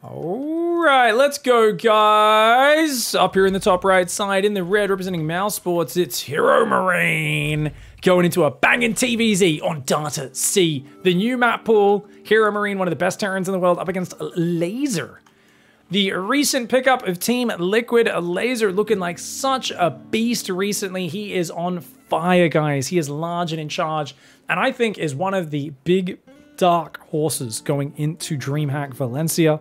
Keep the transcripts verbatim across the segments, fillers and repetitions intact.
All right, let's go, guys. Up here in the top right side, in the red, representing Mouse Sports, it's Hero Marine going into a banging T V Z on Data C. The new map pool, Hero Marine, one of the best Terrans in the world, up against Laser. The recent pickup of Team Liquid, Laser looking like such a beast recently. He is on fire, guys. He is large and in charge, and I think is one of the big dark horses going into DreamHack Valencia.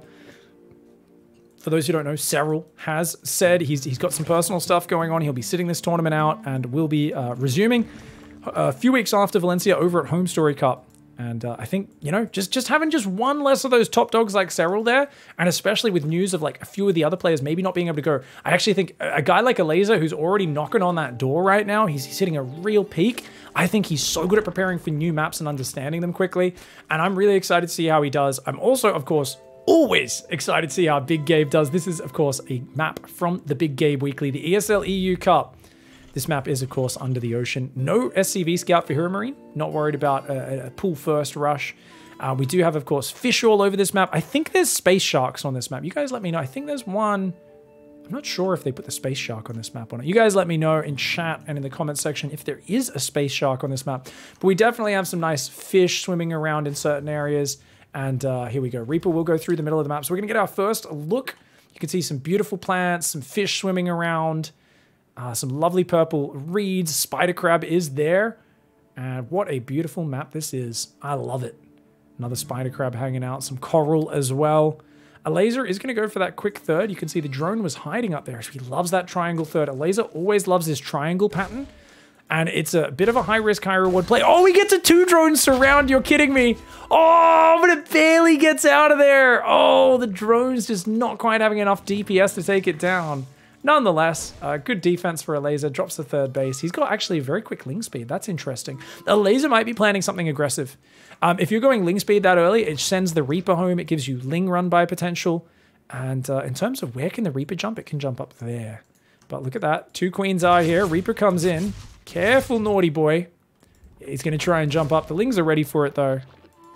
For those who don't know, Serral has said he's, he's got some personal stuff going on. He'll be sitting this tournament out and will be uh, resuming a few weeks after Valencia over at Home Story Cup. And uh, I think, you know, just, just having just one less of those top dogs like Serral there, and especially with news of like a few of the other players maybe not being able to go, I actually think a guy like Laser who's already knocking on that door right now, he's, he's hitting a real peak. I think he's so good at preparing for new maps and understanding them quickly. And I'm really excited to see how he does. I'm also, of course, always excited to see how Big Gabe does. This is, of course, a map from the Big Gabe Weekly, the E S L E U Cup. This map is, of course, under the ocean. No S C V scout for Hero Marine. Not worried about a, a pool first rush. Uh, we do have, of course, fish all over this map. I think there's space sharks on this map. You guys let me know. I think there's one. I'm not sure if they put the space shark on this map or not. You guys let me know in chat and in the comment section if there is a space shark on this map. But we definitely have some nice fish swimming around in certain areas. And uh, here we go. Reaper will go through the middle of the map. So we're going to get our first look. You can see some beautiful plants, some fish swimming around, uh, some lovely purple reeds. Spider crab is there. And what a beautiful map this is. I love it. Another spider crab hanging out. Some coral as well. A Laser is going to go for that quick third. You can see the drone was hiding up there. So he loves that triangle third. A Laser always loves his triangle pattern. And it's a bit of a high-risk, high-reward play. Oh, he gets a two-drone surround. You're kidding me. Oh, but it barely gets out of there. Oh, the drone's just not quite having enough D P S to take it down. Nonetheless, uh, good defense for a Laser. Drops the third base. He's got actually a very quick ling speed. That's interesting. A Laser might be planning something aggressive. Um, if you're going ling speed that early, it sends the Reaper home. It gives you ling run by potential. And uh, in terms of where can the Reaper jump, it can jump up there. But look at that. Two Queens are here. Reaper comes in. Careful, naughty boy. He's going to try and jump up. The Lings are ready for it, though.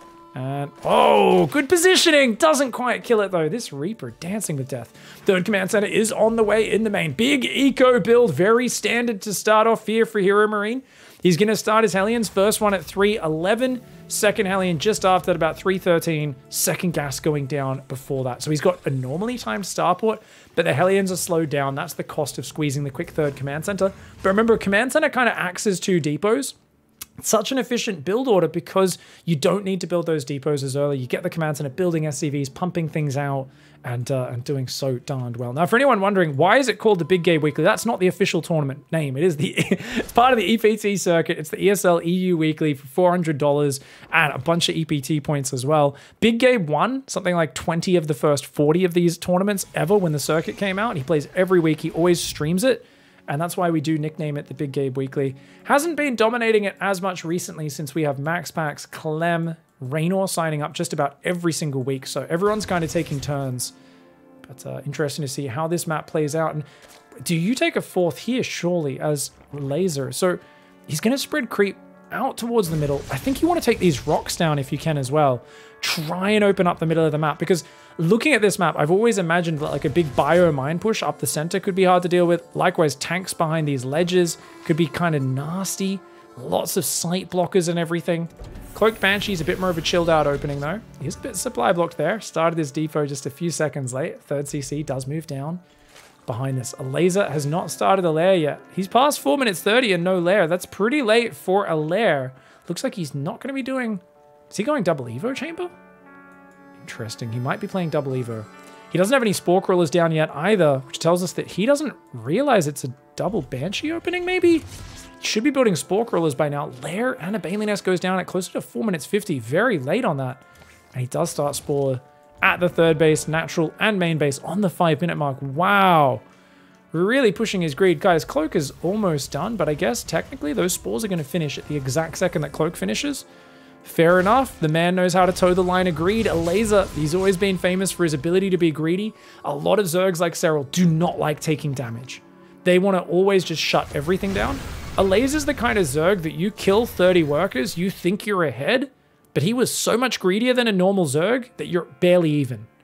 And, oh, good positioning. Doesn't quite kill it, though. This Reaper dancing with death. Third command center is on the way in the main. Big eco build. Very standard to start off here for Hero Marine. He's going to start his Hellions. First one at three eleven. Second Hellion just after that, about three thirteen. Second gas going down before that. So he's got a normally timed starport, but the Hellions are slowed down. That's the cost of squeezing the quick third command center. But remember, command center kind of acts as two depots. It's such an efficient build order because you don't need to build those depots as early. You get the command center building S C Vs, pumping things out, and uh, and doing so darned well. Now, for anyone wondering, why is it called the Big Gabe Weekly? That's not the official tournament name. It is the it's part of the E P T circuit. It's the E S L E U Weekly for four hundred dollars and a bunch of E P T points as well. Big Gabe won something like twenty of the first forty of these tournaments ever when the circuit came out. He plays every week. He always streams it. And that's why we do nickname it the Big Gabe Weekly. Hasn't been dominating it as much recently since we have MaxPax, Clem, Raynor signing up just about every single week. So everyone's kind of taking turns. But uh, interesting to see how this map plays out. And do you take a fourth here, surely, as Laser? So he's going to spread creep out towards the middle. I think you want to take these rocks down if you can as well. Try and open up the middle of the map, because looking at this map, I've always imagined that like a big bio mine push up the center could be hard to deal with. Likewise, tanks behind these ledges could be kind of nasty. Lots of sight blockers and everything. Cloaked Banshee's a bit more of a chilled out opening though. He's a bit supply blocked there. Started his depot just a few seconds late. Third C C does move down behind this. A Laser has not started a lair yet. He's past four minutes thirty and no lair. That's pretty late for a lair. Looks like he's not going to be doing... Is he going double Evo chamber? Interesting. He might be playing double Evo. He doesn't have any Spore Crawlers down yet either, which tells us that he doesn't realize it's a double Banshee opening, maybe? Should be building Spore Crawlers by now. Lair and a Baneling Nest goes down at closer to four minutes fifty. Very late on that. And he does start Spore at the third base, natural and main base on the five minute mark. Wow. Really pushing his greed. Guys, Cloak is almost done, but I guess technically those Spores are going to finish at the exact second that Cloak finishes. Fair enough. The man knows how to toe the line of greed. A Laser, he's always been famous for his ability to be greedy. A lot of Zergs like Serral do not like taking damage. They want to always just shut everything down. A Laser's the kind of Zerg that you kill thirty workers, you think you're ahead, but he was so much greedier than a normal Zerg that you're barely even.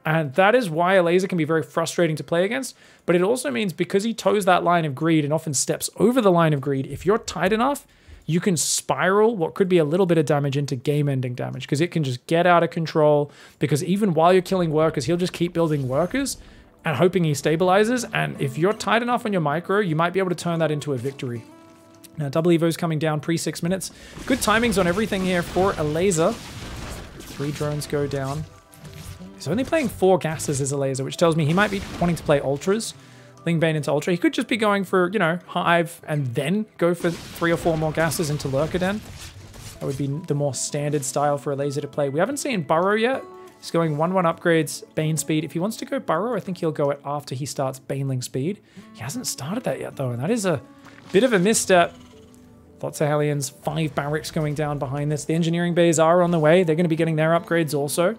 And that is why a laser can be very frustrating to play against. But it also means because he toes that line of greed and often steps over the line of greed, if you're tight enough, you can spiral what could be a little bit of damage into game-ending damage because it can just get out of control. Because even while you're killing workers, he'll just keep building workers and hoping he stabilizes. And if you're tight enough on your micro, you might be able to turn that into a victory. Now, Double Evo's coming down pre six minutes. Good timings on everything here for a laser. Three drones go down. He's only playing four gases as a laser, which tells me he might be wanting to play ultras. Lingbane into ultra. He could just be going for, you know, hive and then go for three or four more gases into Lurker Den. That would be the more standard style for a laser to play. We haven't seen Burrow yet. He's going one one upgrades, Bane speed. If he wants to go Burrow, I think he'll go it after he starts Baneling speed. He hasn't started that yet, though, and that is a bit of a misstep. Lots of Hellions, five barracks going down behind this. The engineering bays are on the way. They're going to be getting their upgrades also.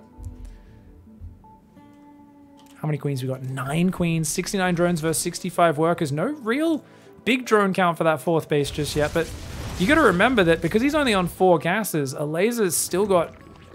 How many queens we got? Nine queens, sixty-nine drones versus sixty-five workers. No real big drone count for that fourth base just yet, but you got to remember that because he's only on four gases, a laser's still got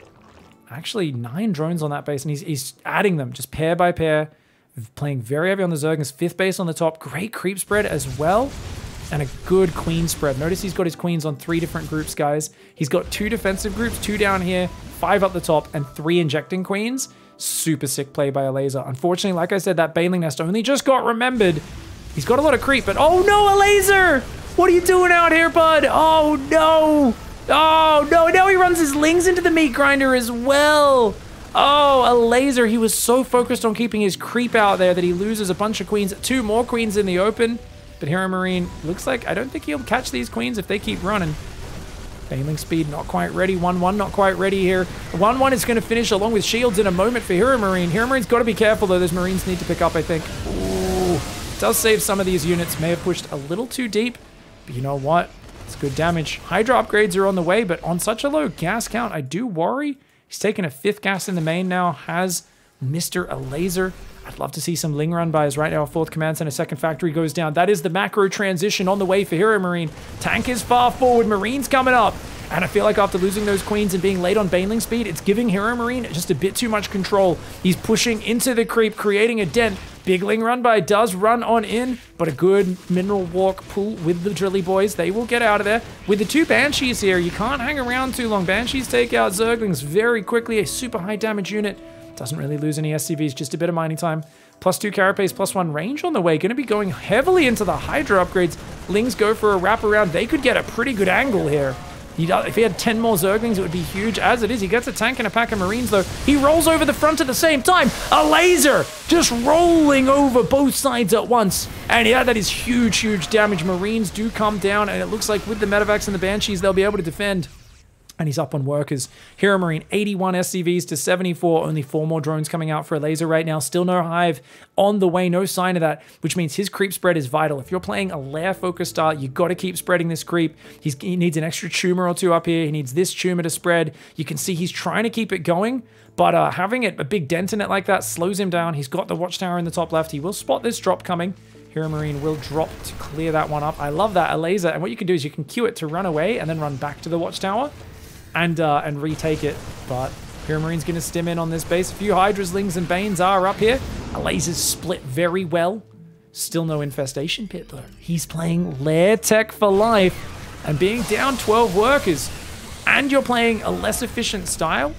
actually nine drones on that base, and he's, he's adding them just pair by pair, playing very heavy on the Zerglings. Fifth base on the top, great creep spread as well, and a good queen spread. Notice he's got his queens on three different groups, guys. He's got two defensive groups, two down here, five up the top, and three injecting queens. Super sick play by a laser. Unfortunately, like I said, that Baneling Nest only just got remembered. He's got a lot of creep, but oh no, a laser! What are you doing out here, bud? Oh no! Oh no, now he runs his Lings into the meat grinder as well. Oh, a laser. He was so focused on keeping his creep out there that he loses a bunch of queens. Two more queens in the open, but Hero Marine looks like, I don't think he'll catch these queens if they keep running. Baneling speed not quite ready. one one not quite ready here. one one is going to finish along with shields in a moment for Hero Marine. Hero Marine's got to be careful though. Those Marines need to pick up, I think. Ooh, does save some of these units. May have pushed a little too deep, but you know what? It's good damage. Hydra upgrades are on the way, but on such a low gas count, I do worry. He's taken a fifth gas in the main now. Has Mister a laser. I'd love to see some Ling run bys right now. Fourth command center, second factory goes down. That is the macro transition on the way for Hero Marine. Tank is far forward. Marine's coming up. And I feel like after losing those queens and being late on Baneling speed, it's giving Hero Marine just a bit too much control. He's pushing into the creep, creating a dent. Big Ling run by does run on in, but a good mineral walk pull with the Drilly boys. They will get out of there. With the two Banshees here, you can't hang around too long. Banshees take out Zerglings very quickly. A super high damage unit. Doesn't really lose any S C Vs, just a bit of mining time. Plus two Carapace, plus one range on the way. Going to be going heavily into the Hydra upgrades. Lings go for a wraparound. They could get a pretty good angle here. He does, if he had ten more Zerglings, it would be huge. As it is, he gets a tank and a pack of Marines, though. He rolls over the front at the same time. A laser just rolling over both sides at once. And yeah, that is huge, huge damage. Marines do come down, and it looks like with the Medivacs and the Banshees, they'll be able to defend. And he's up on workers. Hero Marine, eighty-one S C Vs to seventy-four. Only four more drones coming out for a laser right now. Still no hive on the way. No sign of that, which means his creep spread is vital. If you're playing a lair focus style, you got to keep spreading this creep. He's, he needs an extra tumor or two up here. He needs this tumor to spread. You can see he's trying to keep it going, but uh, having it a big dent in it like that slows him down. He's got the watchtower in the top left. He will spot this drop coming. Hero Marine will drop to clear that one up. I love that, a laser. And what you can do is you can cue it to run away and then run back to the watchtower. And uh, and retake it, but Hero Marine's going to stim in on this base. A few Hydras, Lings, and Banes are up here. A laser's split very well. Still no infestation pit, though. He's playing Lair Tech for life, and being down twelve workers, and you're playing a less efficient style.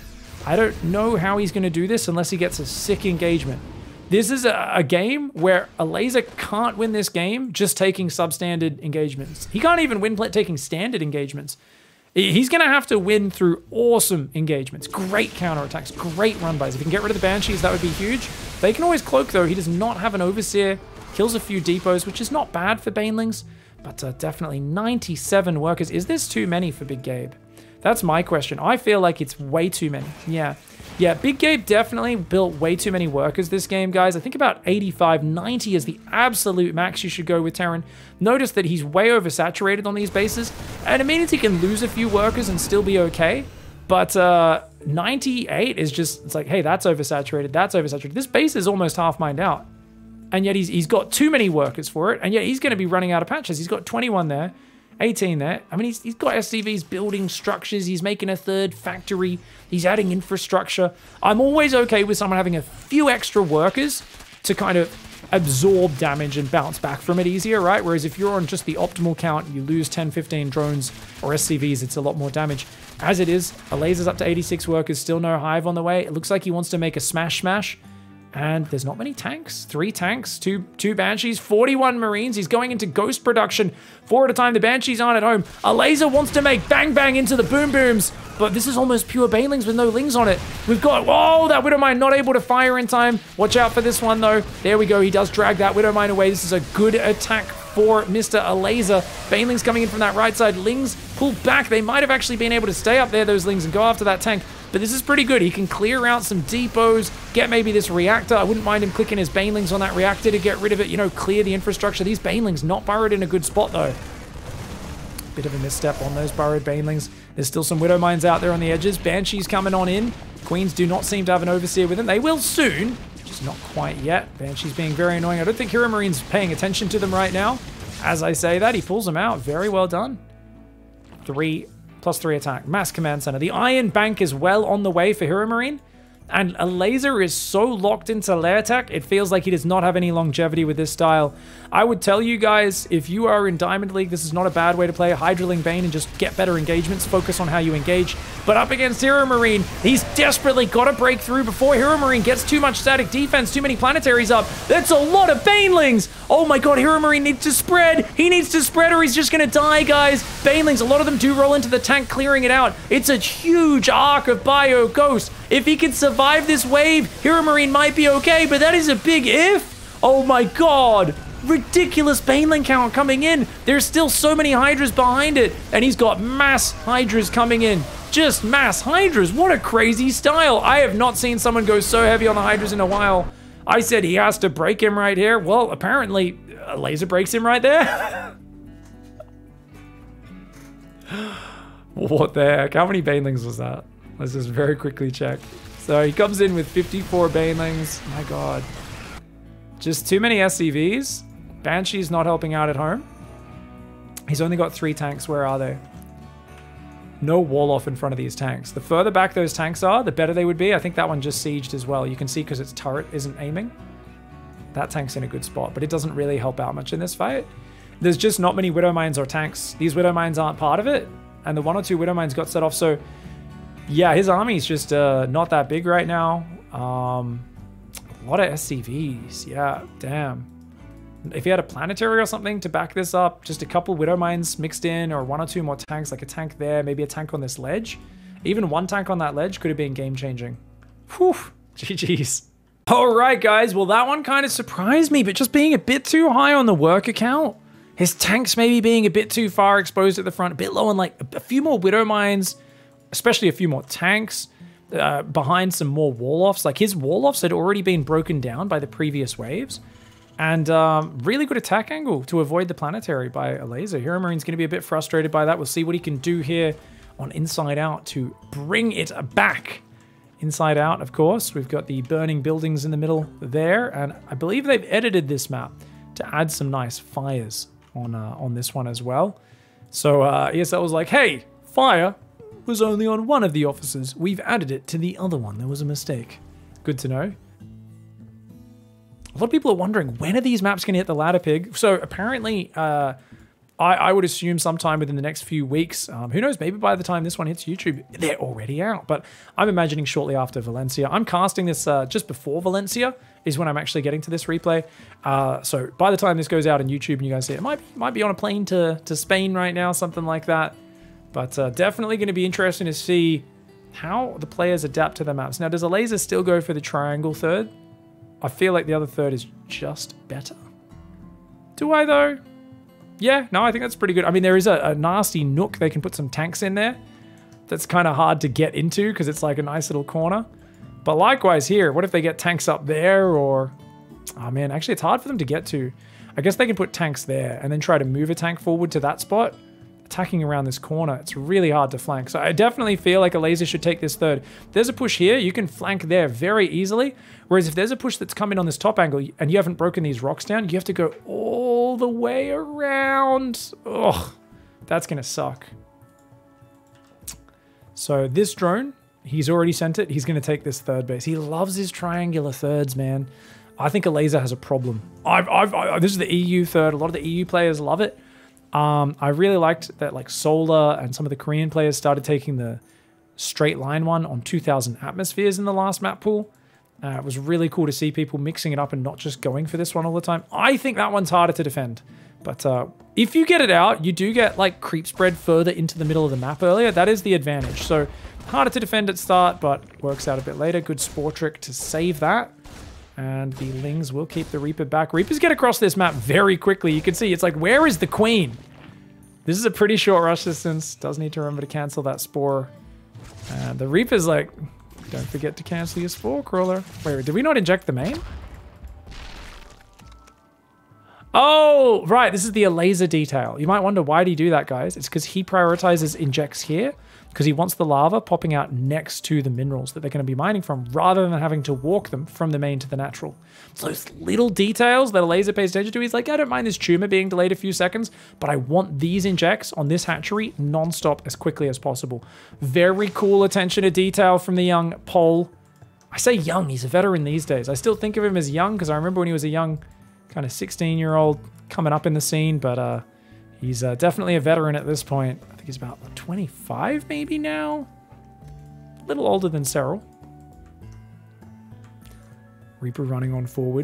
I don't know how he's going to do this unless he gets a sick engagement. This is a, a game where a laser can't win this game just taking substandard engagements. He can't even win taking standard engagements. He's going to have to win through awesome engagements, great counterattacks, great run bys. If he can get rid of the Banshees, that would be huge. They can always cloak, though. He does not have an Overseer. Kills a few depots, which is not bad for Banelings, but uh, definitely ninety-seven workers. Is this too many for Big Gabe? That's my question. I feel like it's way too many. Yeah. Yeah, Big Gabe definitely built way too many workers this game, guys. I think about eighty-five, ninety is the absolute max you should go with Terran. Notice that he's way oversaturated on these bases, and it means he can lose a few workers and still be okay. But uh, ninety-eight is just, it's like, hey, that's oversaturated, that's oversaturated. This base is almost half mined out. And yet he's, he's got too many workers for it, and yet he's going to be running out of patches. He's got twenty-one there. eighteen there. I mean, he's, he's got S C Vs building structures. He's making a third factory. He's adding infrastructure. I'm always okay with someone having a few extra workers to kind of absorb damage and bounce back from it easier, right? Whereas if you're on just the optimal count, you lose ten, fifteen drones or S C Vs, it's a lot more damage. As it is, a laser's up to eighty-six workers, still no hive on the way. It looks like he wants to make a smash smash. And there's not many tanks. Three tanks, two two Banshees, forty-one Marines. He's going into ghost production. Four at a time. The Banshees aren't at home. A laser wants to make bang bang into the boom booms. But this is almost pure Banelings with no lings on it. We've got, whoa, that Widowmine not able to fire in time. Watch out for this one though. There we go. He does drag that Widowmine away. This is a good attack for Mister Alazer. Banelings coming in from that right side. Lings pull back. They might have actually been able to stay up there, those Lings, and go after that tank. But this is pretty good. He can clear out some depots, get maybe this reactor. I wouldn't mind him clicking his Banelings on that reactor to get rid of it, you know, clear the infrastructure. These Banelings not burrowed in a good spot though. Bit of a misstep on those burrowed Banelings. There's still some Widow Mines out there on the edges. Banshees coming on in. Queens do not seem to have an Overseer with them. They will soon, just not quite yet. Banshees being very annoying. I don't think Hero Marine's paying attention to them right now. As I say that, he pulls them out. Very well done. Three plus three attack. Mass Command Center. The Iron Bank is well on the way for Hero Marine. And a laser is so locked into lair tech, it feels like he does not have any longevity with this style. I would tell you guys, if you are in Diamond League, this is not a bad way to play Hydraling Bane and just get better engagements, focus on how you engage. But up against Hero Marine, he's desperately got to break through before Hero Marine gets too much static defense, too many planetaries up. That's a lot of Banelings! Oh my god, Hero Marine needs to spread! He needs to spread or he's just gonna die, guys! Banelings, a lot of them do roll into the tank, clearing it out. It's a huge arc of Bio Ghost. If he can survive this wave, Hero Marine might be okay, but that is a big if. Oh my god. Ridiculous Baneling count coming in. There's still so many Hydras behind it, and he's got mass Hydras coming in. Just mass Hydras. What a crazy style. I have not seen someone go so heavy on the Hydras in a while. I said he has to break him right here. Well, apparently a laser breaks him right there. What the heck? How many Banelings was that? Let's just very quickly check. So he comes in with fifty-four Banelings. My god. Just too many S C Vs. Banshee's not helping out at home. He's only got three tanks. Where are they? No wall off in front of these tanks. The further back those tanks are, the better they would be. I think that one just sieged as well. You can see because its turret isn't aiming. That tank's in a good spot, but it doesn't really help out much in this fight. There's just not many Widow Mines or tanks. These Widow Mines aren't part of it. And the one or two Widow Mines got set off. So yeah, his army's just uh, not that big right now. Um, a lot of S C Vs. Yeah, damn. If he had a planetary or something to back this up, just a couple Widow Mines mixed in, or one or two more tanks, like a tank there, maybe a tank on this ledge. Even one tank on that ledge could have been game-changing. Whew, G G's. All right, guys. Well, that one kind of surprised me, but just being a bit too high on the worker count. His tanks maybe being a bit too far exposed at the front, a bit low on like a, a few more Widow Mines, especially a few more tanks uh, behind some more wall-offs. Like his wall-offs had already been broken down by the previous waves. And um, really good attack angle to avoid the planetary by a laser. Hero Marine's going to be a bit frustrated by that. We'll see what he can do here on Inside Out to bring it back. Inside Out, of course. We've got the burning buildings in the middle there. And I believe they've edited this map to add some nice fires on, uh, on this one as well. So uh, E S L was like, hey, fire was only on one of the officers. We've added it to the other one. There was a mistake. Good to know. A lot of people are wondering, when are these maps going to hit the ladder pig? So apparently, uh, I, I would assume sometime within the next few weeks. Um, who knows, maybe by the time this one hits YouTube, they're already out. But I'm imagining shortly after Valencia. I'm casting this uh, just before Valencia is when I'm actually getting to this replay. Uh, so by the time this goes out on YouTube and you guys see it, it might be, might be on a plane to, to Spain right now, something like that. But uh, definitely going to be interesting to see how the players adapt to the maps. Now, does a laser still go for the triangle third? I feel like the other third is just better. Do I, though? Yeah, no, I think that's pretty good. I mean, there is a, a nasty nook. They can put some tanks in there. That's kind of hard to get into because it's like a nice little corner. But likewise here, what if they get tanks up there or... Oh, man, actually, it's hard for them to get to. I guess they can put tanks there and then try to move a tank forward to that spot. Attacking around this corner, it's really hard to flank. So I definitely feel like a laser should take this third. If there's a push here, you can flank there very easily. Whereas if there's a push that's coming on this top angle and you haven't broken these rocks down, you have to go all the way around. Ugh. That's going to suck. So this drone, he's already sent it. He's going to take this third base. He loves his triangular thirds, man. I think Alazer has a problem. I've, I've, I, this is the E U third. A lot of the E U players love it. Um, I really liked that like Solar and some of the Korean players started taking the straight line one on two thousand atmospheres in the last map pool. Uh, it was really cool to see people mixing it up and not just going for this one all the time. I think that one's harder to defend. But uh, if you get it out, you do get like creep spread further into the middle of the map earlier. That is the advantage. So harder to defend at start, but works out a bit later. Good Spore Trick to save that. And the Lings will keep the Reaper back. Reapers get across this map very quickly. You can see it's like, where is the Queen? This is a pretty short rush distance. Does need to remember to cancel that Spore. And the Reaper's like, don't forget to cancel your Spore Crawler. Wait, wait, did we not inject the main? Oh, right. This is the Alazer detail. You might wonder, why do you do that, guys? It's because he prioritizes injects here because he wants the lava popping out next to the minerals that they're going to be mining from rather than having to walk them from the main to the natural. So those little details that Alazer pays attention to. He's like, I don't mind this tumor being delayed a few seconds, but I want these injects on this hatchery non-stop as quickly as possible. Very cool attention to detail from the young Pole. I say young, he's a veteran these days. I still think of him as young because I remember when he was a young kind of sixteen year old coming up in the scene, but uh, he's uh, definitely a veteran at this point. I think he's about twenty-five maybe now. A little older than Serral. Reaper running on forward.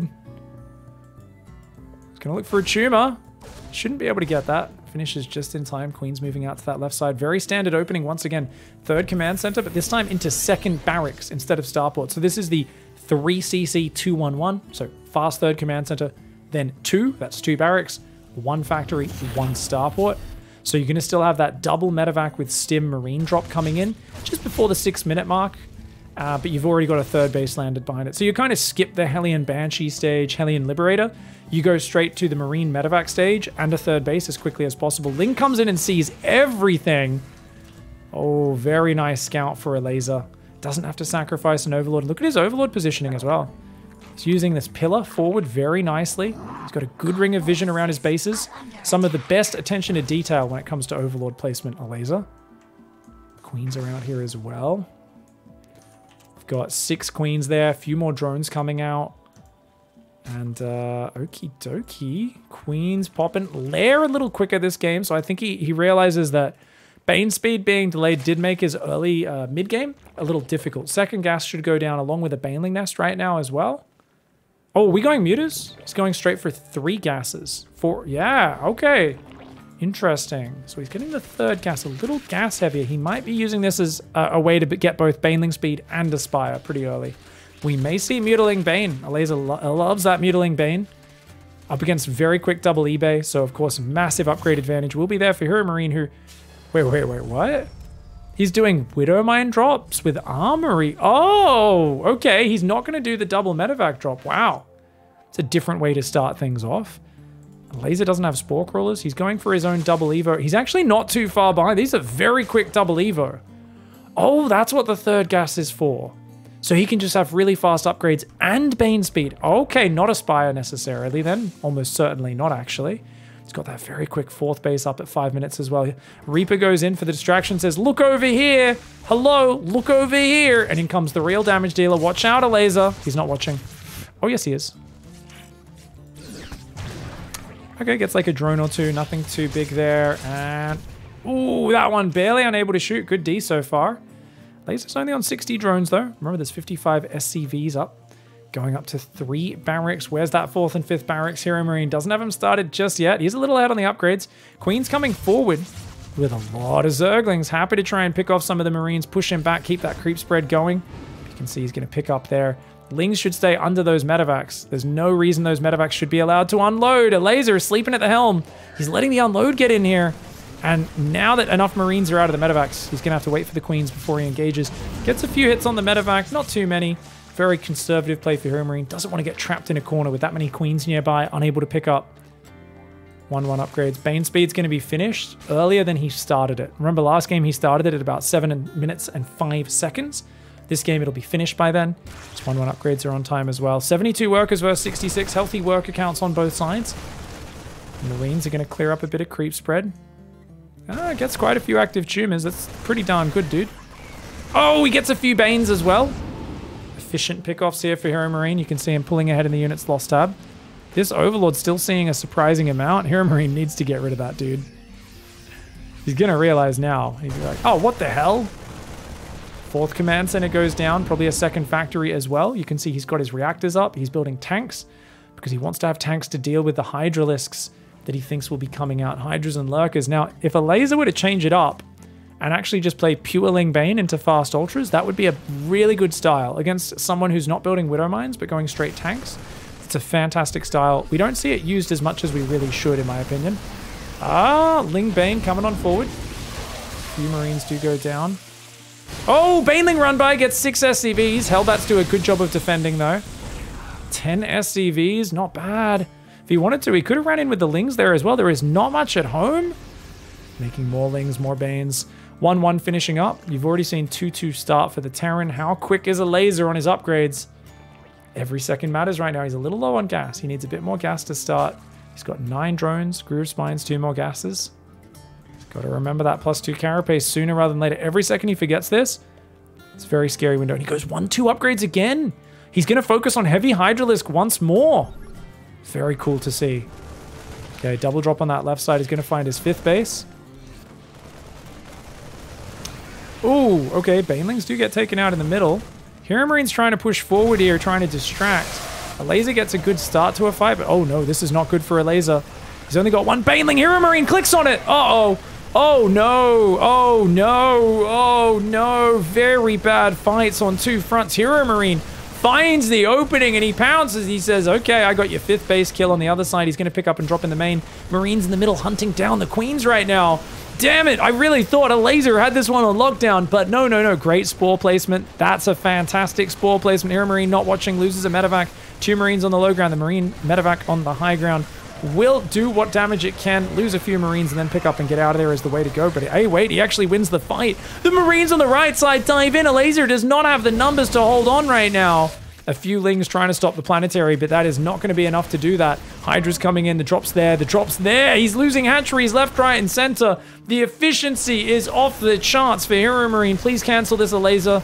He's going to look for a tumor. Shouldn't be able to get that. Finishes just in time. Queen's moving out to that left side. Very standard opening once again. Third command center, but this time into second barracks instead of starport. So this is the three C C two one one. So fast third command center. Then two, that's two barracks, one factory, one starport. So you're going to still have that double medevac with Stim Marine drop coming in just before the six minute mark. Uh, but you've already got a third base landed behind it. So you kind of skip the Hellion Banshee stage, Hellion Liberator. You go straight to the Marine medevac stage and a third base as quickly as possible. Ling comes in and sees everything. Oh, very nice scout for Alazer. Doesn't have to sacrifice an Overlord. Look at his Overlord positioning as well. He's using this pillar forward very nicely. He's got a good ring of vision around his bases. Some of the best attention to detail when it comes to Overlord placement, Alazer. Queens around here as well. We've got six queens there. A few more drones coming out. And uh, okie dokie. Queens popping. Lair a little quicker this game, so I think he, he realizes that Bane speed being delayed did make his early uh, mid-game a little difficult. Second gas should go down along with a Baneling Nest right now as well. Oh, are we going mutas? He's going straight for three gases. Four, yeah, okay. Interesting. So he's getting the third gas, a little gas heavier. He might be using this as a, a way to get both Baneling speed and Aspire pretty early. We may see Mutiling Bane. Alazer lo loves that Mutiling Bane. Up against very quick double eBay, so of course massive upgrade advantage will be there for Hero Marine who... Wait, wait, wait, what? He's doing Widowmine drops with Armory. Oh, okay. He's not going to do the double medevac drop. Wow. It's a different way to start things off. Alazer doesn't have Spore Crawlers. He's going for his own double Evo. He's actually not too far behind. These are very quick double Evo. Oh, that's what the third gas is for. So he can just have really fast upgrades and Bane speed. Okay, not Aspire necessarily then. Almost certainly not actually. He's got that very quick fourth base up at five minutes as well. Reaper goes in for the distraction, says, look over here. Hello, look over here. And in comes the real damage dealer. Watch out, Alazer. He's not watching. Oh, yes, he is. Okay, gets like a drone or two. Nothing too big there. And, ooh, that one barely unable to shoot. Good D so far. Lazer's only on sixty drones, though. Remember, there's fifty-five S C Vs up. Going up to three barracks. Where's that fourth and fifth barracks? Hero Marine doesn't have him started just yet. He's a little ahead on the upgrades. Queen's coming forward with a lot of Zerglings. Happy to try and pick off some of the Marines, push him back, keep that creep spread going. You can see he's going to pick up there. Lings should stay under those medevacs. There's no reason those medevacs should be allowed to unload. Alazer is sleeping at the helm. He's letting the unload get in here. And now that enough Marines are out of the medevacs, he's going to have to wait for the Queens before he engages. Gets a few hits on the medevac, not too many. Very conservative play for Hero Marine. Doesn't want to get trapped in a corner with that many Queens nearby, unable to pick up one one upgrades. Bane speed's going to be finished earlier than he started it. Remember last game he started it at about seven minutes and five seconds. This game it'll be finished by then. Just one one upgrades are on time as well. seventy-two workers versus sixty-six. Healthy worker counts on both sides. Marines are going to clear up a bit of creep spread. Ah, gets quite a few active tumors. That's pretty darn good, dude. Oh, he gets a few Banes as well. Efficient pickoffs here for Hero Marine. You can see him pulling ahead in the units lost tab. This Overlord's still seeing a surprising amount. Hero Marine needs to get rid of that dude. He's gonna realize now. He's like, oh, what the hell? Fourth command center goes down. Probably a second factory as well. You can see he's got his reactors up. He's building tanks because he wants to have tanks to deal with the Hydralisks that he thinks will be coming out. Hydras and Lurkers. Now, if a laser were to change it up and actually just play pure Ling Bane into fast ultras, that would be a really good style against someone who's not building Widow Mines but going straight tanks. It's a fantastic style. We don't see it used as much as we really should, in my opinion. Ah, Ling Bane coming on forward. A few Marines do go down. Oh, Baneling run by, gets six S C Vs. Hellbats do a good job of defending, though. ten S C Vs, not bad. If he wanted to, he could have ran in with the Lings there as well. There is not much at home. Making more Lings, more Banes. one one finishing up. You've already seen two two start for the Terran. How quick is a laser on his upgrades? Every second matters right now. He's a little low on gas. He needs a bit more gas to start. He's got nine drones, Groove Spines, two more gases. He's got to remember that plus two carapace sooner rather than later. Every second he forgets this, it's a very scary window. And he goes one two upgrades again. He's going to focus on Heavy Hydralisk once more. Very cool to see. Okay, double drop on that left side. He's going to find his fifth base. Ooh, okay, Banelings do get taken out in the middle. Hero Marine's trying to push forward here, trying to distract. A laser gets a good start to a fight, but oh no, this is not good for a laser. He's only got one Baneling. Hero Marine clicks on it. Uh-oh. Oh no. Oh no. Oh no. Very bad fights on two fronts. Hero Marine finds the opening and he pounces. He says, okay, I got your fifth base kill on the other side. He's going to pick up and drop in the main. Marines in the middle hunting down the Queens right now. Damn it, I really thought a laser had this one on lockdown, but no, no, no. Great spore placement. That's a fantastic spore placement. Hero Marine not watching, loses a medevac. Two Marines on the low ground. The Marine medevac on the high ground will do what damage it can. Lose a few Marines and then pick up and get out of there is the way to go. But hey, wait, he actually wins the fight. The Marines on the right side dive in. A laser does not have the numbers to hold on right now. A few Lings trying to stop the planetary, but that is not going to be enough to do that. Hydra's coming in, the drop's there, the drop's there. He's losing hatcheries left, right, and center. The efficiency is off the charts for Hero Marine. Please cancel this, a laser.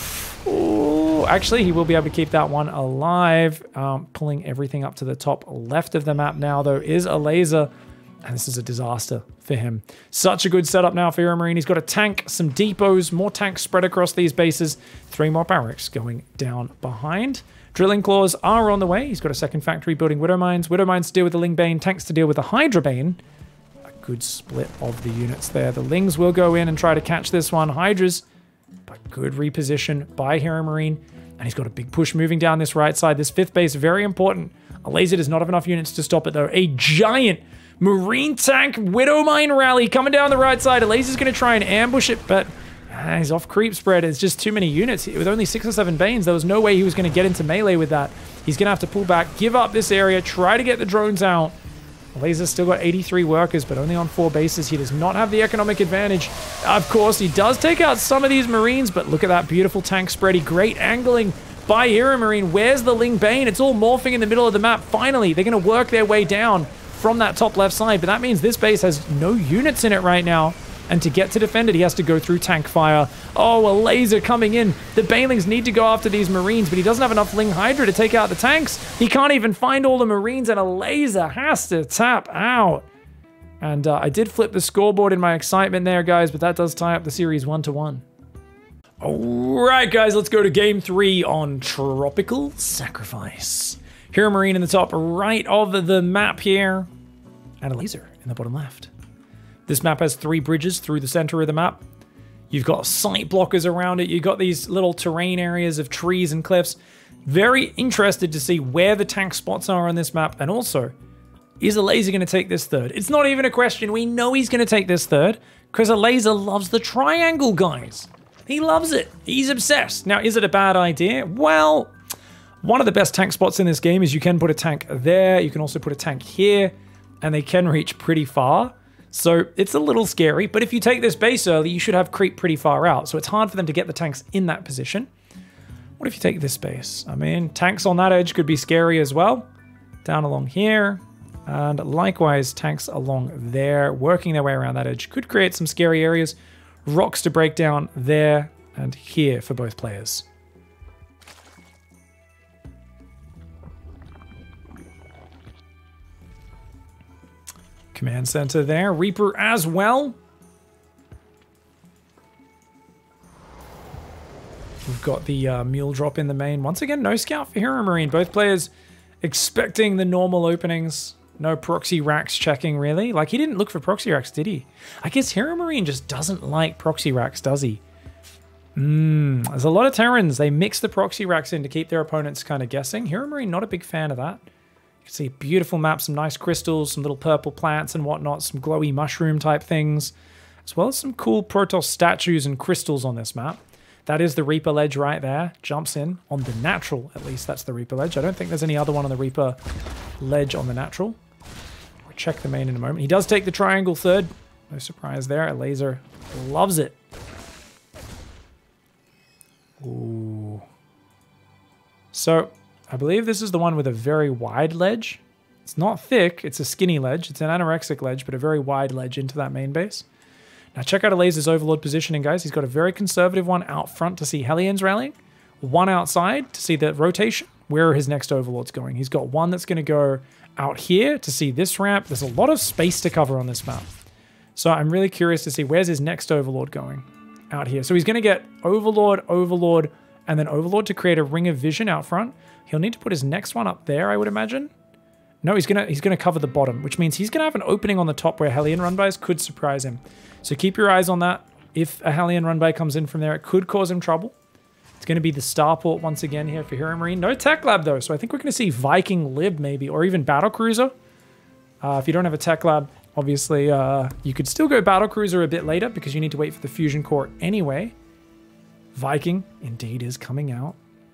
Ooh, actually, he will be able to keep that one alive. Um, pulling everything up to the top left of the map now, though, is a laser. And this is a disaster for him. Such a good setup now for Hero Marine. He's got a tank, some depots, more tanks spread across these bases. Three more barracks going down behind. Drilling claws are on the way. He's got a second factory building Widow Mines. Widow Mines to deal with the Ling Bane, tanks to deal with the Hydra Bane. A good split of the units there. The Lings will go in and try to catch this one. Hydras, but good reposition by Hero Marine. And he's got a big push moving down this right side. This fifth base, very important. A laser does not have enough units to stop it, though. A giant Marine tank Widow Mine rally coming down the right side. A laser's going to try and ambush it, but ah, he's off creep spread. It's just too many units. With only six or seven Banes, there was no way he was going to get into melee with that. He's going to have to pull back, give up this area, try to get the drones out. The laser's still got eighty-three workers, but only on four bases. He does not have the economic advantage. Of course, he does take out some of these Marines, but look at that beautiful tank spready. Great angling by Hero Marine. Where's the Ling Bane? It's all morphing in the middle of the map. Finally, they're going to work their way down from that top left side, but that means this base has no units in it right now, and to get to defend it, he has to go through tank fire. Oh, a laser coming in. The Banelings need to go after these Marines, but he doesn't have enough Ling Hydra to take out the tanks. He can't even find all the Marines, and a laser has to tap out. And uh, I did flip the scoreboard in my excitement there, guys, but that does tie up the series one to one. All right, guys, let's go to game three on Tropical Sacrifice. Hero Marine in the top right of the map here, and a laser in the bottom left. This map has three bridges through the center of the map. You've got sight blockers around it. You've got these little terrain areas of trees and cliffs. Very interested to see where the tank spots are on this map, and also, is a laser going to take this third? It's not even a question. We know he's going to take this third, because a laser loves the triangle, guys. He loves it. He's obsessed. Now, is it a bad idea? Well, one of the best tank spots in this game is you can put a tank there. You can also put a tank here, and they can reach pretty far. So it's a little scary, but if you take this base early, you should have creep pretty far out. So it's hard for them to get the tanks in that position. What if you take this base? I mean, tanks on that edge could be scary as well. Down along here. And likewise, tanks along there, working their way around that edge. Could create some scary areas. Rocks to break down there and here for both players. Command center there. Reaper as well. We've got the uh, mule drop in the main. Once again, no scout for Hero Marine. Both players expecting the normal openings. No proxy racks checking, really. Like, he didn't look for proxy racks, did he? I guess Hero Marine just doesn't like proxy racks, does he? Hmm. There's a lot of Terrans. They mix the proxy racks in to keep their opponents kind of guessing. Hero Marine, not a big fan of that. You can see beautiful map, some nice crystals, some little purple plants and whatnot, some glowy mushroom type things, as well as some cool Protoss statues and crystals on this map. That is the Reaper ledge right there. Jumps in on the natural, at least that's the Reaper ledge. I don't think there's any other one on the Reaper ledge on the natural. We'll check the main in a moment. He does take the triangle third. No surprise there. A laser loves it. Ooh. So, I believe this is the one with a very wide ledge. It's not thick, it's a skinny ledge. It's an anorexic ledge, but a very wide ledge into that main base. Now check out Alaze's Overlord positioning, guys. He's got a very conservative one out front to see Hellions rallying. One outside to see the rotation. Where are his next Overlords going? He's got one that's going to go out here to see this ramp. There's a lot of space to cover on this map. So I'm really curious to see where's his next Overlord going out here. So he's going to get Overlord, Overlord, and then Overlord to create a ring of vision out front. He'll need to put his next one up there, I would imagine. No, he's gonna he's gonna cover the bottom, which means he's gonna have an opening on the top where Hellion run-bys could surprise him. So keep your eyes on that. If a Hellion run-by comes in from there, it could cause him trouble. It's gonna be the starport once again here for Hero Marine. No tech lab though, so I think we're gonna see Viking Lib maybe, or even Battle Cruiser. Uh, if you don't have a tech lab, obviously uh, you could still go Battle Cruiser a bit later because you need to wait for the fusion core anyway. Viking indeed is coming out.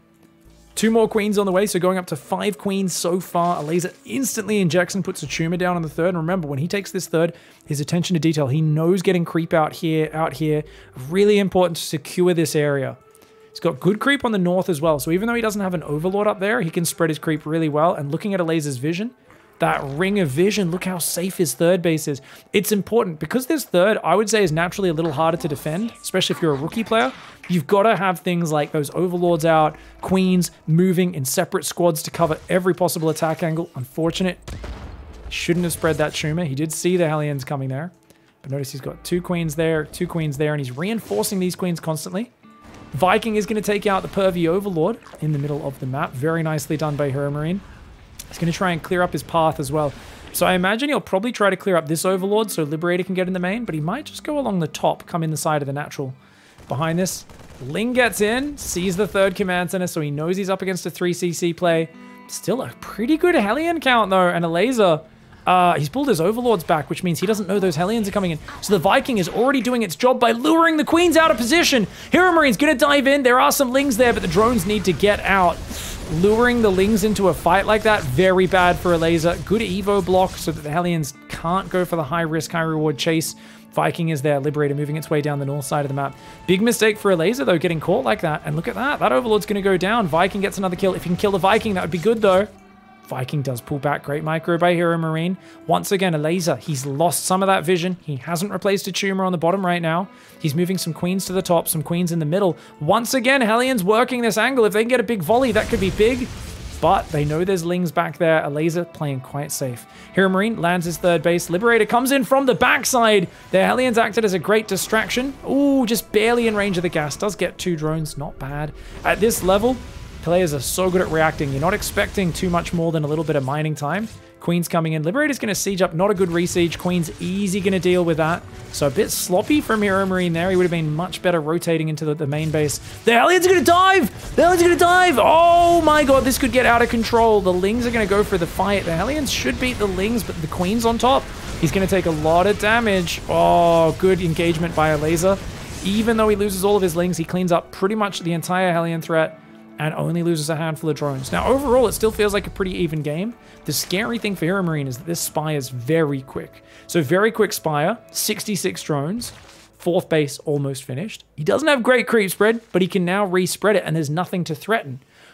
Two more queens on the way, so going up to five queens so far. Alaze instantly injects and puts a tumor down on the third. And remember, when he takes this third, his attention to detail, he knows getting creep out here, out here. Really important to secure this area. He's got good creep on the north as well. So even though he doesn't have an Overlord up there, he can spread his creep really well. And looking at Alaze's vision, that ring of vision, look how safe his third base is. It's important because this third, I would say, is naturally a little harder to defend, especially if you're a rookie player. You've got to have things like those Overlords out, Queens moving in separate squads to cover every possible attack angle. Unfortunate. Shouldn't have spread that tumor. He did see the Hellions coming there. But notice he's got two Queens there, two Queens there, and he's reinforcing these Queens constantly. Viking is going to take out the Pervy Overlord in the middle of the map. Very nicely done by Hero Marine. He's going to try and clear up his path as well. So I imagine he'll probably try to clear up this Overlord so Liberator can get in the main, but he might just go along the top, come in the side of the natural. Behind this, Ling gets in, sees the third command center, so he knows he's up against a three C C play. Still a pretty good Hellion count, though, and a laser. Uh, he's pulled his Overlords back, which means he doesn't know those Hellions are coming in. So the Viking is already doing its job by luring the Queens out of position. Hero Marine's going to dive in. There are some Lings there, but the drones need to get out. Luring the Lings into a fight like that, very bad for a laser. Good Evo block so that the Hellions can't go for the high risk, high reward chase. Viking is there, Liberator moving its way down the north side of the map. Big mistake for a laser though, getting caught like that. And look at that, that Overlord's going to go down. Viking gets another kill. If you can kill the Viking, that would be good though. Viking does pull back. Great micro by Hero Marine. Once again, a laser. He's lost some of that vision. He hasn't replaced a tumor on the bottom right now. He's moving some Queens to the top, some Queens in the middle. Once again, Hellions working this angle. If they can get a big volley, that could be big. But they know there's Lings back there. A laser playing quite safe. Hero Marine lands his third base. Liberator comes in from the backside. The Hellions acted as a great distraction. Ooh, just barely in range of the gas. Does get two drones. Not bad. At this level, players are so good at reacting. You're not expecting too much more than a little bit of mining time. Queen's coming in. Liberator's going to siege up. Not a good re-siege. Queen's easy going to deal with that. So a bit sloppy from Hero Marine there. He would have been much better rotating into the, the main base. The Hellions are going to dive! The Hellions are going to dive! Oh my god, this could get out of control. The Lings are going to go for the fight. The Hellions should beat the Lings, but the Queen's on top. He's going to take a lot of damage. Oh, good engagement by a laser. Even though he loses all of his Lings, he cleans up pretty much the entire Hellion threat and only loses a handful of drones. Now, overall, it still feels like a pretty even game. The scary thing for Hero Marine is that this Spire is very quick. So very quick Spire, sixty-six drones, fourth base almost finished. He doesn't have great creep spread, but he can now re-spread it, and there's nothing to threaten.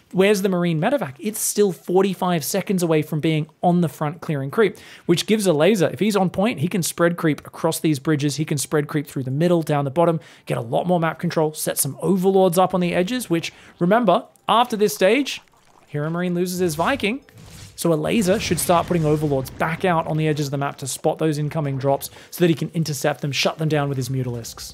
where's the Marine medevac? It's still forty-five seconds away from being on the front clearing creep, which gives a laser. If he's on point, he can spread creep across these bridges. He can spread creep through the middle, down the bottom, get a lot more map control, set some overlords up on the edges, which, remember, after this stage, Hero Marine loses his Viking. So a laser should start putting overlords back out on the edges of the map to spot those incoming drops so that he can intercept them, shut them down with his Mutalisks.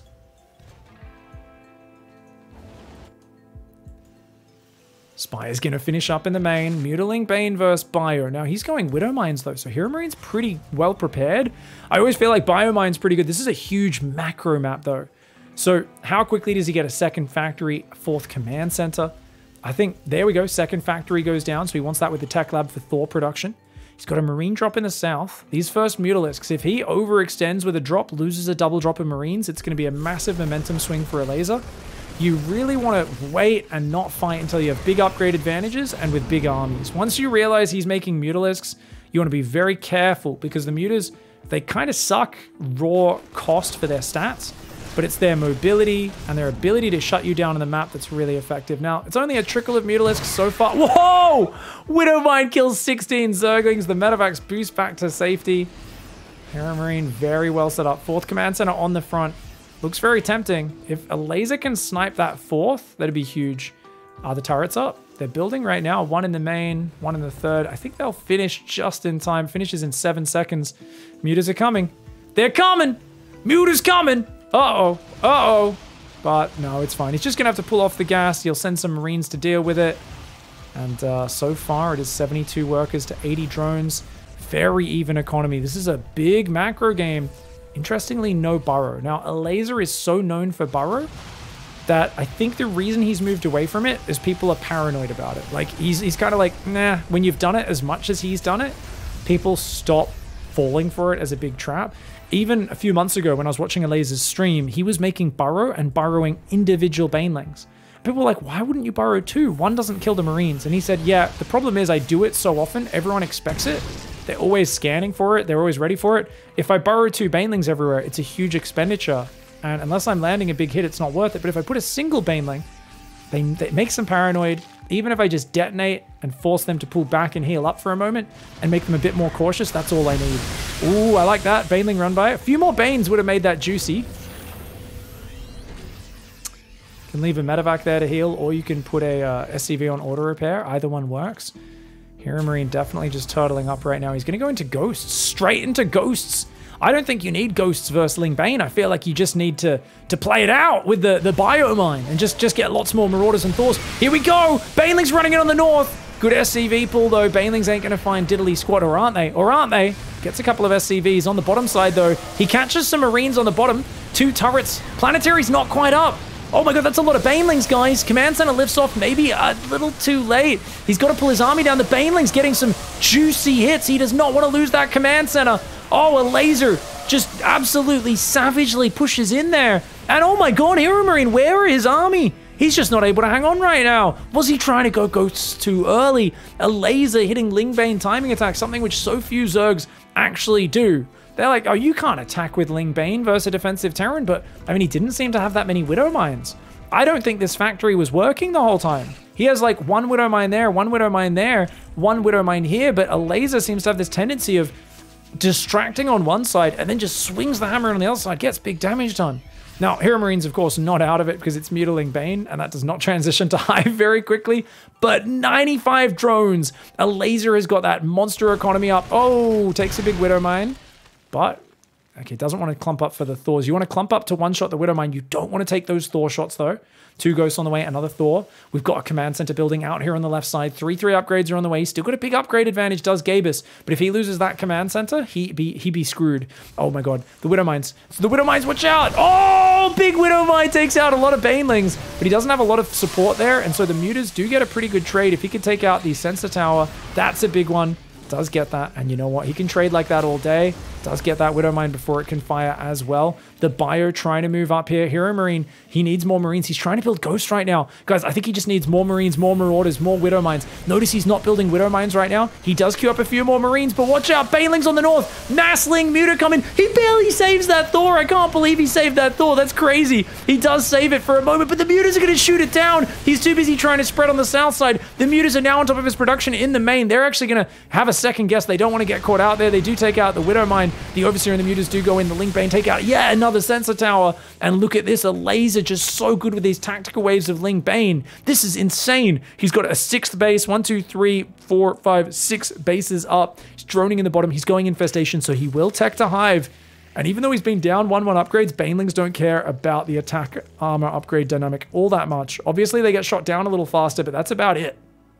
Spire's going to finish up in the main. Mutaling Bane versus Bio. Now, he's going Widow Mines, though, so Hero Marine's pretty well prepared. I always feel like Bio Mine's pretty good. This is a huge macro map, though. So how quickly does he get a second factory, a fourth command center? I think, there we go, second factory goes down, so he wants that with the tech lab for Thor production. He's got a Marine drop in the south. These first Mutalisks, if he overextends with a drop, loses a double drop of Marines, it's going to be a massive momentum swing for a laser. You really want to wait and not fight until you have big upgrade advantages and with big armies. Once you realize he's making Mutalisks, you want to be very careful because the Mutas, they kind of suck raw cost for their stats, but it's their mobility and their ability to shut you down on the map that's really effective. Now, it's only a trickle of Mutalisks so far. Whoa! Widowmine kills sixteen Zerglings. The medevacs boost back to safety. Hero Marine very well set up. Fourth command center on the front. Looks very tempting. If a laser can snipe that fourth, that'd be huge. Are the turrets up? They're building right now. One in the main, one in the third. I think they'll finish just in time. Finishes in seven seconds. Mutas are coming. They're coming! Muta's coming! Uh-oh. Uh-oh. But no, it's fine. He's just going to have to pull off the gas. He'll send some Marines to deal with it. And uh, so far, it is seventy-two workers to eighty drones. Very even economy. This is a big macro game. Interestingly, no burrow. Now, a laser is so known for burrow that I think the reason he's moved away from it is people are paranoid about it. Like, he's, he's kind of like, nah, when you've done it as much as he's done it, people stop falling for it as a big trap. Even a few months ago when I was watching a laser's stream, he was making burrow and burrowing individual banelings. People were like, why wouldn't you burrow two? One doesn't kill the Marines. And he said, yeah, the problem is I do it so often, everyone expects it. They're always scanning for it. They're always ready for it. If I burrow two banelings everywhere, it's a huge expenditure. And unless I'm landing a big hit, it's not worth it. But if I put a single baneling, they, they makes them paranoid. Even if I just detonate and force them to pull back and heal up for a moment and make them a bit more cautious, that's all I need. Ooh, I like that. Baneling run by. A few more Banes would have made that juicy. Can leave a medevac there to heal, or you can put a uh, S C V on auto repair. Either one works. Hero Marine definitely just turtling up right now. He's going to go into Ghosts. Straight into Ghosts. I don't think you need Ghosts versus Ling Bane. I feel like you just need to to play it out with the, the Biomine and just, just get lots more Marauders and Thors. Here we go! Baneling's running in on the north. Good S C V pull, though. Banelings ain't going to find Diddly Squad, or aren't they? Or aren't they? Gets a couple of S C Vs on the bottom side, though. He catches some Marines on the bottom. Two turrets. Planetary's not quite up. Oh my god, that's a lot of Banelings, guys. Command Center lifts off maybe a little too late. He's got to pull his army down. The Baneling's getting some juicy hits. He does not want to lose that Command Center. Oh, a laser just absolutely savagely pushes in there. And oh my god, Hero Marine, where are his army? He's just not able to hang on right now. Was he trying to go Ghosts too early? A laser hitting Ling Bane timing attack, something which so few Zergs actually do. They're like, oh, you can't attack with Ling Bane versus a defensive Terran, but I mean, he didn't seem to have that many Widow Mines. I don't think this factory was working the whole time. He has like one Widow Mine there, one Widow Mine there, one Widow Mine here, but a laser seems to have this tendency of distracting on one side and then just swings the hammer on the other side, gets big damage done. Now, Hero Marine's, of course, not out of it because it's Mutaling Bane, and that does not transition to Hive very quickly, but ninety-five drones. A laser has got that monster economy up. Oh, takes a big Widow Mine. But, okay, doesn't want to clump up for the Thors. You want to clump up to one-shot the Widow Mine. You don't want to take those Thor shots, though. Two Ghosts on the way, another Thor. We've got a Command Center building out here on the left side. three three upgrades are on the way. Still got a big upgrade advantage, does Gabus. But if he loses that Command Center, he be he be screwed. Oh my god. The Widow Mines. The Widow Mines, watch out! Oh! Big Widow Mine takes out a lot of Banelings. But he doesn't have a lot of support there, and so the Mutas do get a pretty good trade. If he can take out the Sensor Tower, that's a big one. Does get that, and you know what? He can trade like that all day. Does get that Widow Mine before it can fire as well. The Bio trying to move up here. Hero Marine, he needs more Marines. He's trying to build Ghost right now. Guys, I think he just needs more Marines, more Marauders, more Widow Mines. Notice he's not building Widow Mines right now. He does queue up a few more Marines, but watch out. Banelings on the north. Massling, Muta coming. He barely saves that Thor. I can't believe he saved that Thor. That's crazy. He does save it for a moment, but the Mutas are going to shoot it down. He's too busy trying to spread on the south side. The Mutas are now on top of his production in the main. They're actually going to have a second guess. They don't want to get caught out there. They do take out the Widow Mine. The Overseer and the Mutas do go in. The Link Bane take out, yeah, another sensor tower. And look at this, a laser just so good with these tactical waves of Link Bane. This is insane. He's got a sixth base, one, two, three, four, five, six bases up. He's droning in the bottom. He's going Infestation, so he will tech to Hive. And even though he's been down one one upgrades, Banelings don't care about the attack armor upgrade dynamic all that much. Obviously, they get shot down a little faster, but that's about it.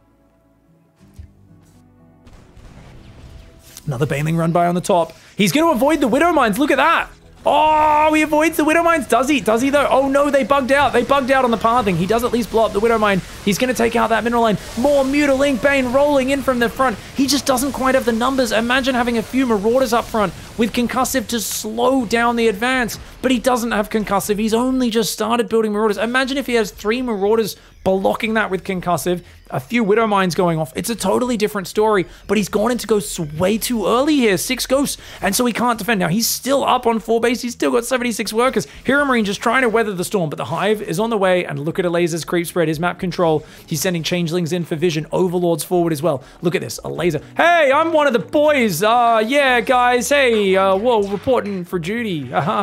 Another Baneling run by on the top. He's going to avoid the Widow Mines. Look at that. Oh, he avoids the Widow Mines. Does he? Does he though? Oh no, they bugged out. They bugged out on the pathing. He does at least blow up the Widow Mine. He's going to take out that mineral line. More Muta Link Bane rolling in from the front. He just doesn't quite have the numbers. Imagine having a few Marauders up front with Concussive to slow down the advance. But he doesn't have Concussive. He's only just started building Marauders. Imagine if he has three Marauders blocking that with Concussive, a few Widow Mines going off. It's a totally different story, but he's gone into Ghosts way too early here. Six Ghosts, and so he can't defend. Now, he's still up on four base. He's still got seventy-six workers. Hero Marine just trying to weather the storm, but the Hive is on the way, and look at a laser's creep spread, his map control. He's sending Changelings in for vision. Overlords forward as well. Look at this, a laser. Hey, I'm one of the boys. Uh, yeah, guys. Hey, uh, whoa, reporting for duty.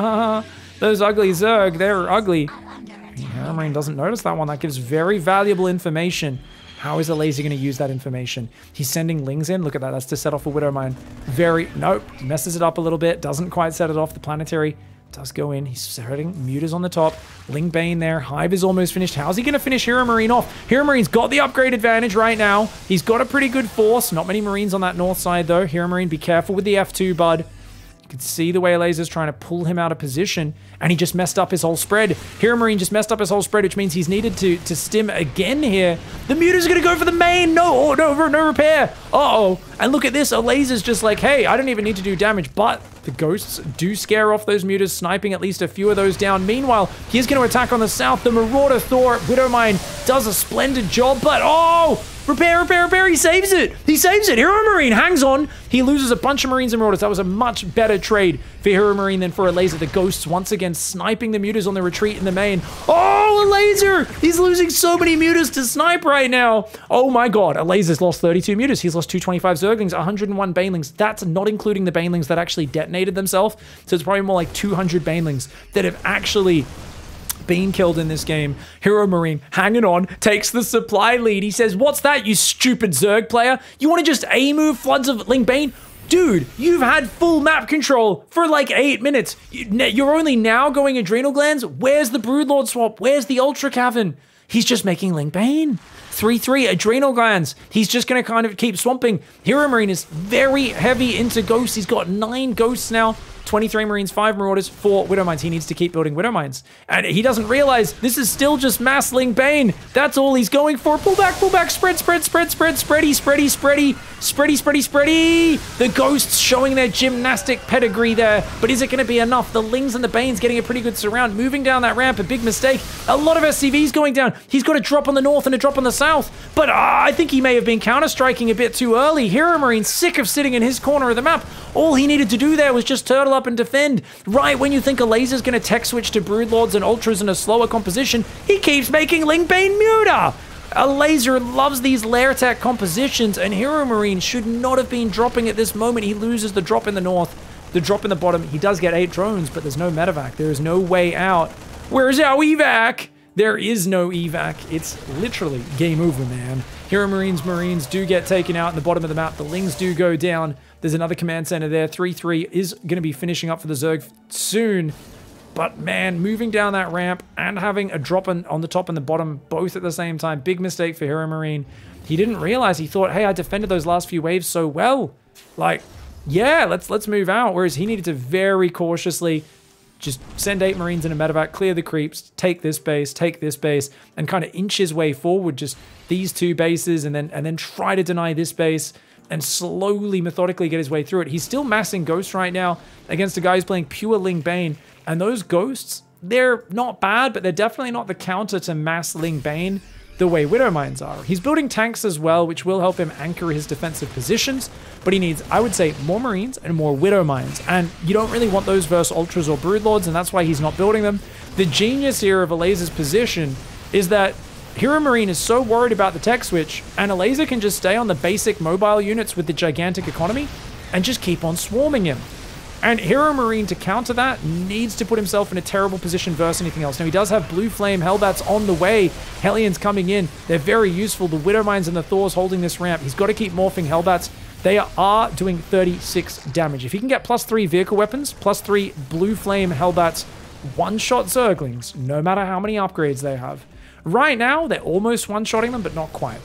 Those ugly Zerg, they're ugly. Hero Marine doesn't notice that one. That gives very valuable information. How is a laser going to use that information? He's sending Lings in. Look at that. That's to set off a Widow Mine. Very... Nope. Messes it up a little bit. Doesn't quite set it off. The Planetary does go in. He's starting. Mutas on the top. Ling Bane there. Hive is almost finished. How's he going to finish Hero Marine off? Hero Marine's got the upgrade advantage right now. He's got a pretty good force. Not many Marines on that north side, though. Hero Marine, be careful with the F two, bud. You can see the way Laser's trying to pull him out of position, and he just messed up his whole spread. Hero Marine just messed up his whole spread, which means he's needed to, to stim again here. The Muta's gonna go for the main. No, oh, no, no repair. Uh-oh. And look at this. A Laser's just like, hey, I don't even need to do damage, but the Ghosts do scare off those Mutas, sniping at least a few of those down. Meanwhile, he's going to attack on the south. The Marauder Thor, Widow Mine, does a splendid job, but oh! Repair, repair, repair, he saves it! He saves it! Hero Marine hangs on! He loses a bunch of Marines and Marauders. That was a much better trade for Hero Marine than for a laser. The Ghosts once again sniping the Mutas on the retreat in the main. Oh, a laser! He's losing so many Mutas to snipe right now! Oh my god, a laser's lost thirty-two Mutas. He's lost two twenty-five Zerglings, one hundred one Banelings. That's not including the Banelings that actually detonated themselves. So it's probably more like two hundred Banelings that have actually been killed in this game. Hero Marine hanging on, takes the supply lead. He says, what's that, you stupid Zerg player? You want to just A-move floods of Ling Bane? Dude, you've had full map control for like eight minutes. You're only now going Adrenal Glands? Where's the Broodlord swap? Where's the Ultra Cavern? He's just making Ling Bane. three three Adrenal Glands. He's just going to kind of keep swamping. Hero Marine is very heavy into Ghosts. He's got nine Ghosts now. twenty-three Marines, five Marauders, four Widow Mines. He needs to keep building Widow Mines. And he doesn't realize this is still just mass Ling Bane. That's all he's going for. Pull back, pull back, spread, spread, spread, spread, spready, spready, spready, spready, spready, spready. The Ghosts showing their gymnastic pedigree there. But is it going to be enough? The Lings and the Banes getting a pretty good surround. Moving down that ramp, a big mistake. A lot of S C Vs going down. He's got a drop on the north and a drop on the south. But uh, I think he may have been counter-striking a bit too early. Hero Marine sick of sitting in his corner of the map. All he needed to do there was just turtle up and defend. Right when you think a laser's going to tech switch to Broodlords and Ultras in a slower composition, he keeps making Ling Bane Muta. A laser loves these lair tech compositions, and Hero Marine should not have been dropping at this moment. He loses the drop in the north, the drop in the bottom. He does get eight drones, but there's no medevac. There is no way out. Where's our evac? There is no evac. It's literally game over, man. Hero Marine's Marines do get taken out in the bottom of the map. The Lings do go down. There's another command center there. three three is going to be finishing up for the Zerg soon. But man, moving down that ramp and having a drop on, on the top and the bottom both at the same time. Big mistake for Hero Marine. He didn't realize. He thought, hey, I defended those last few waves so well. Like, yeah, let's let's move out. Whereas he needed to very cautiously just send eight Marines in a medevac, clear the creeps, take this base, take this base, and kind of inch his way forward. Just these two bases, and then and then try to deny this base. and slowly, methodically get his way through it. He's still massing Ghosts right now against a guy who's playing pure Ling Bane. And those Ghosts, they're not bad, but they're definitely not the counter to mass Ling Bane the way Widow Mines are. He's building tanks as well, which will help him anchor his defensive positions, but he needs, I would say, more Marines and more Widow Mines, and you don't really want those versus Ultras or Broodlords, and that's why he's not building them. The genius here of Alaza's position is that Hero Marine is so worried about the tech switch, and Alaza can just stay on the basic mobile units with the gigantic economy and just keep on swarming him. And Hero Marine, to counter that, needs to put himself in a terrible position versus anything else. Now, he does have Blue Flame Hellbats on the way. Hellions coming in. They're very useful. The Widow Mines and the Thors holding this ramp. He's got to keep morphing Hellbats. They are doing thirty-six damage. If he can get plus three vehicle weapons, plus three Blue Flame Hellbats, one-shot Zerglings, no matter how many upgrades they have. Right now, they're almost one-shotting them, but not quite.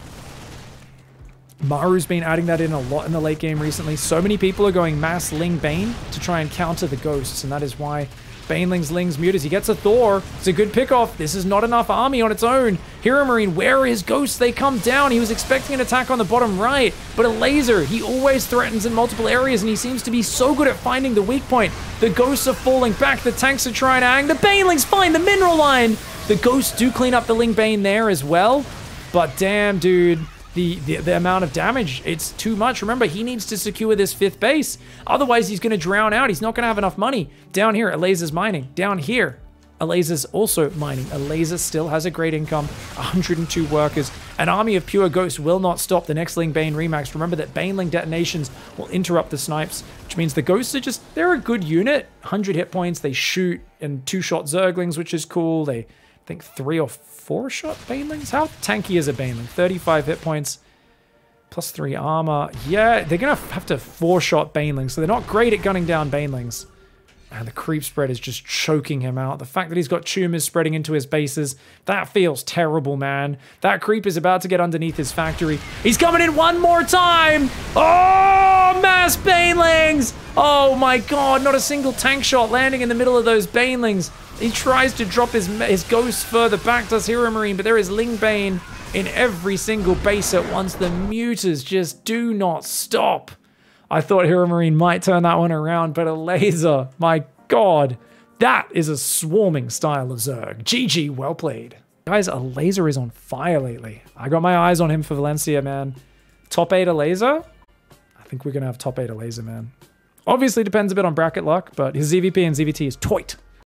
Maru's been adding that in a lot in the late game recently. So many people are going mass Ling Bane to try and counter the Ghosts, and that is why Banelings, Lings, Mutas. He gets a Thor. It's a good pick-off. This is not enough army on its own. Hero Marine, where are his Ghosts? They come down. He was expecting an attack on the bottom right, but a laser. He always threatens in multiple areas, and he seems to be so good at finding the weak point. The Ghosts are falling back. The tanks are trying to hang. The Banelings find the mineral line. The Ghosts do clean up the Ling Bane there as well, but damn, dude. The, the, the amount of damage, it's too much. Remember, he needs to secure this fifth base. Otherwise, he's going to drown out. He's not going to have enough money. Down here, Alaza's mining. Down here, Alaza's also mining. Alaza still has a great income. one hundred two workers. An army of pure Ghosts will not stop the next Ling Bane Remax. Remember that Baneling detonations will interrupt the snipes, which means the Ghosts are just, they're a good unit. one hundred hit points. They shoot and two-shot Zerglings, which is cool. They, I think, three or four-shot Banelings? How tanky is a Baneling? thirty-five hit points, plus three armor. Yeah, they're going to have to four-shot Banelings, so they're not great at gunning down Banelings. And the creep spread is just choking him out. The fact that he's got tumors spreading into his bases, that feels terrible, man. That creep is about to get underneath his factory. He's coming in one more time! Oh, mass Banelings! Oh my god, not a single tank shot landing in the middle of those Banelings. He tries to drop his, his Ghosts further back, does Hero Marine, but there is Ling Bane in every single base at once. The Mutas just do not stop. I thought Hero Marine might turn that one around, but a laser, my god, that is a swarming style of Zerg. G G, well played. Guys, a laser is on fire lately. I got my eyes on him for Valencia, man. Top eight a laser? I think we're going to have top eight a laser, man. Obviously depends a bit on bracket luck, but his Z V P and Z V T is toit.